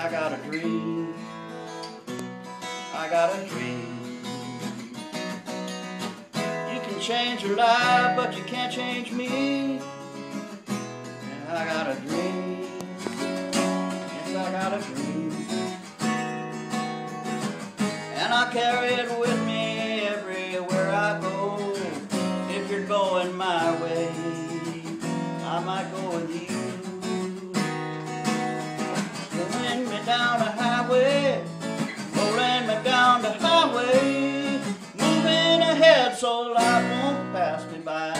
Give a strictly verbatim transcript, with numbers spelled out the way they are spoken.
I got a dream, I got a dream. You can change your life, but you can't change me. And I got a dream, yes, I got a dream. And I carry it with me everywhere I go. If you're going my way, I might go with you. Rolling me down the highway, rolling me down the highway, moving ahead so life won't pass me by.